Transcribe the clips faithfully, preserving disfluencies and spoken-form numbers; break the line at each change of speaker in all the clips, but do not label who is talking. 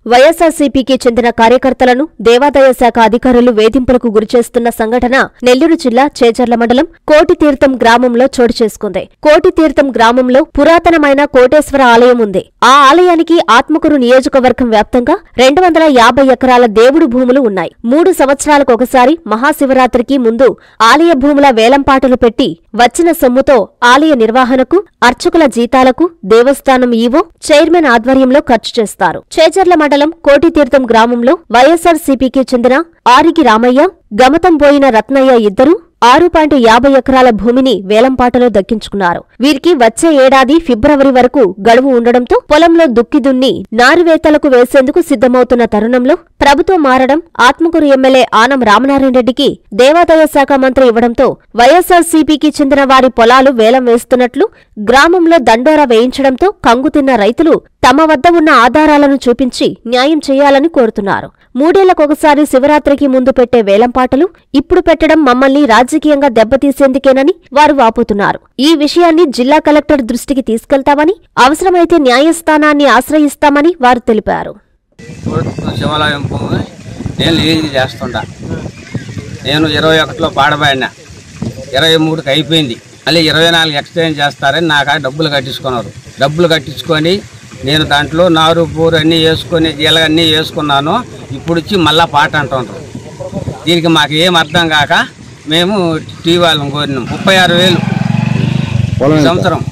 వైఎస్ఆర్సీపీకి చెందిన కార్యకర్తలను దేవాదాయ శాఖ అధికారులు వేధింపులకు గురిచేస్తున్న సంఘటన నెల్లూరు జిల్లా చేజర్ల మండలం కోటితీర్థం గ్రామంలో చోటు చేసుకుంది. కోటితీర్థం గ్రామంలో పురాతనమైన కోటేశ్వర ఆలయం ఉంది. ఆ ఆలయానికి ఆత్మకూరు నియోజకవర్గం వ్యాప్తంగా రెండు వందల యాభై ఎకరాల దేవుడు భూములు ఉన్నాయి. మూడు సంవత్సరాలకు ఒకసారి మహాశివరాత్రికి ముందు ఆలయ భూముల వేలంపాటలు పెట్టి వచ్చిన సొమ్ముతో ఆలయ నిర్వహణకు, అర్చకుల జీతాలకు దేవస్థానం ఈవో, చైర్మన్ ఆధ్వర్యంలో ఖర్చు చేస్తారు. చేజర్ల మండలం కోటితీర్థం గ్రామంలో వైఎస్ఆర్సీపీకి చెందిన ఆరిగి రామయ్య, గమతంబోయిన రత్నయ్య ఇద్దరూ ఆరు పాయింట్ యాభై ఎకరాల భూమిని వేలంపాటలో దక్కించుకున్నారు. వీరికి వచ్చే ఏడాది ఫిబ్రవరి వరకు గడువు ఉండడంతో పొలంలో దుక్కి దున్ని నారువేతలకు వేసేందుకు సిద్ధమవుతున్న తరుణంలో ప్రభుత్వం మారడం, ఆత్మకూరు ఎమ్మెల్యే ఆనం రామనారాయణ రెడ్డికి దేవాదాయ శాఖ మంత్రి ఇవ్వడంతో వైఎస్ఆర్సీపీకి చెందిన వారి పొలాలు వేలం వేస్తున్నట్లు గ్రామంలో దండోరా వేయించడంతో కంగుతిన్న రైతులు తమ వద్ద ఉన్న ఆధారాలను చూపించి న్యాయం చేయాలని కోరుతున్నారు. మూడేళ్లకొకసారి శివరాత్రికి ముందు పెట్టే వేలంపాటలు ఇప్పుడు పెట్టడం మమ్మల్ని రాజకీయంగా దెబ్బతీసేందుకేనని వారు వాపోతున్నారు. ఈ విషయాన్ని జిల్లా కలెక్టర్ దృష్టికి తీసుకెళ్తామని, అవసరమైతే న్యాయస్థానాన్ని ఆశ్రయిస్తామని వారు తెలిపారు.
శివాలయం నేను లీజ్ చేస్తుంటా. నేను ఇరవై ఒకటిలో పాడబడినా, ఇరవై మూడుకి అయిపోయింది. మళ్ళీ ఇరవై నాలుగు ఎక్స్చేంజ్ చేస్తారని నాకు డబ్బులు కట్టించుకున్నారు. డబ్బులు కట్టించుకొని నేను దాంట్లో నారు పూరు అన్నీ వేసుకొని జీలగన్నీ వేసుకున్నాను. ఇప్పుడు వచ్చి మళ్ళా పాట అంటుంటారు. దీనికి మాకు ఏం అర్థం కాక మేము టీ వాళ్ళని కోరినాం. ముప్పై ఆరు వేలు సంవత్సరం.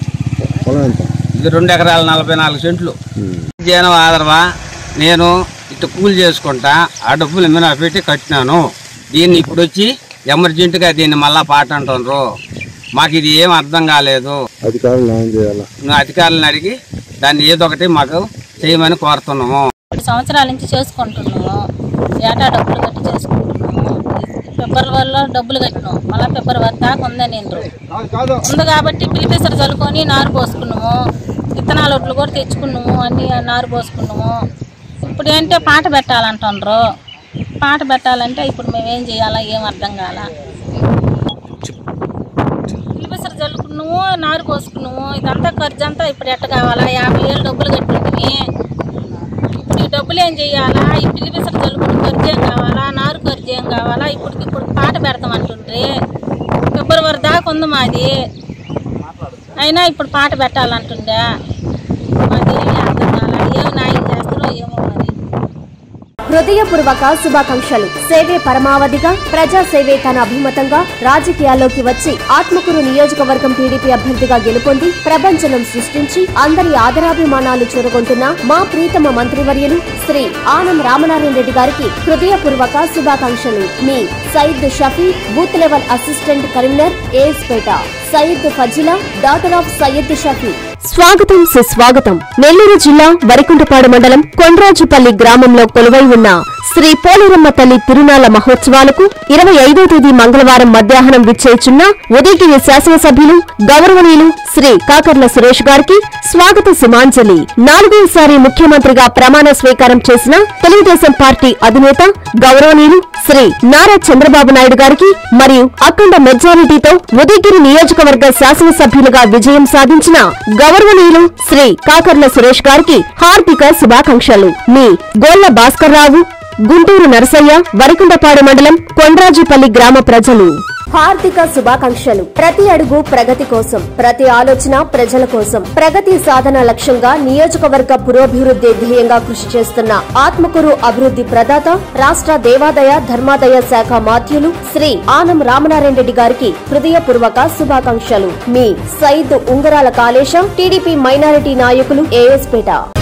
ఇది రెండు ఎకరాల నలభై నాలుగు సెంట్లు. జనం ఆదరవా నేను ఇటు కూలి చేసుకుంటా, ఆ డబ్బులు మీద పెట్టి కట్టినాను. దీన్ని ఇప్పుడు వచ్చి ఎమర్జెంటుగా దీన్ని మళ్ళా పాట అంటున్నారు. మాకు ఇది ఏం అర్థం కాలేదు. అధికారులను అడిగి దాన్ని ఏదో ఒకటి మాకు చేయమని కోరుతున్నాము.
సంవత్సరాల నుంచి చేసుకుంటున్నాము. ఏటా డబ్బులు కట్టి చేసుకుంటున్నాము. ఫిబ్రవరిలో డబ్బులు కట్టినాము. మళ్ళీ ఫిబ్రవరి దాకా ఉందని నేను ఉంది కాబట్టి పిలిపిసరు చల్లుకొని నారు పోసుకున్నాము. విత్తనాలు ఒట్లు కూడా తెచ్చుకున్నాము. అన్నీ నారు పోసుకున్నాము. ఇప్పుడు ఏంటంటే పాట పెట్టాలంటున్నారు. పాట పెట్టాలంటే ఇప్పుడు మేమేం చేయాలా ఏం అర్థం కాల. పిలిపిసరు చల్లుకున్నాము, నారు పోసుకున్నాము. ఇదంతా ఖర్చు అంతా ఇప్పుడు ఎట్ట కావాలా? యాభై ఏళ్ళు డబ్బులు కట్టింది. ఇప్పుడు ఈ డబ్బులు ఏం చేయాలా? ఈ పిలిపిసరు చల్లుకున్న ఖర్చు ఏం కావాలా? నారు ఖర్చు ఏం కావాలా? ఇప్పుడు ఇప్పుడు పాట పెడతామంటుండ్రి. ఫిబ్రవరి దాకా ఉంది మాది. అయినా ఇప్పుడు పాట పెట్టాలంటుండే. మాది ఏమీ అర్థం కాలా. ఏమి న్యాయం చేస్తారో ఏమో మరి.
హృదయపూర్వక శుభాకాంక్షలు. సేవే పరమావధిగా, ప్రజాసేవే తన అభిమతంగా రాజకీయాల్లోకి వచ్చి ఆత్మకూరు నియోజకవర్గం టీడీపీ అభ్యర్థిగా గెలుపొంది ప్రపంచనం సృష్టించి అందరి ఆదరాభిమానాలు చూరగొంటున్న మా ప్రీతమ మంత్రివర్యులు శ్రీ ఆనం రామనారాయణ రెడ్డి గారికి హృదయపూర్వక శుభాకాంక్షలు. మీ Syed Shafi, booth level assistant Karimnagar, ఏఎస్పేట. Syed Fazila, daughter of Syed Shafi. స్వాగతం సుస్వాగతం. నెల్లూరు జిల్లా వరికుంటపాడు మండలం కొండ్రాజుపల్లి గ్రామంలో కొలువై ఉన్న శ్రీ పోలేరమ్మ తల్లి తిరునాళ్ల మహోత్సవాలకు ఇరవై ఐదో తేదీ మంగళవారం మధ్యాహ్నం విచ్చేయుచున్న ఉదయగిరి శాసనసభ్యులు గౌరవనీయులు శ్రీ కాకర్ల సురేష్ గారికి స్వాగత సుమాంజలి. నాలుగోసారి ముఖ్యమంత్రిగా ప్రమాణ స్వీకారం చేసిన తెలుగుదేశం పార్టీ అధినేత గౌరవనీయులు శ్రీ నారా చంద్రబాబు నాయుడు గారికి మరియు అఖండ మెజారిటీతో ఉదయగిరి నియోజకవర్గ శాసనసభ్యులుగా విజయం సాధించిన గౌరవనీయులు శ్రీ కాకర్ల సురేష్ గారికి హార్దిక శుభాకాంక్షలు. మీ గోళ్ల భాస్కర్ రావు, గుంటూరు నరసయ్య, వరికుంటపాడు మండలం కొండ్రాజుపల్లి గ్రామ ప్రజలు. హార్దిక శుభాకాంక్షలు. ప్రతి అడుగు ప్రగతి కోసం, ప్రతి ఆలోచన ప్రజల కోసం, ప్రగతి సాధన లక్ష్యంగా నియోజకవర్గ పురోభివృద్ధి ధ్యేయంగా కృషి చేస్తున్న ఆత్మకూరు అభివృద్ధి ప్రదాత, రాష్ట్ర దేవాదాయ ధర్మాదాయ శాఖ మాధ్యులు శ్రీ ఆనం రామనారాయణ రెడ్డి గారికి హృదయపూర్వక శుభాకాంక్షలు. మీ సయీద్ ఉంగరాల కాళేశం, టీడీపీ మైనారిటీ నాయకులు, ఏఎస్పేట.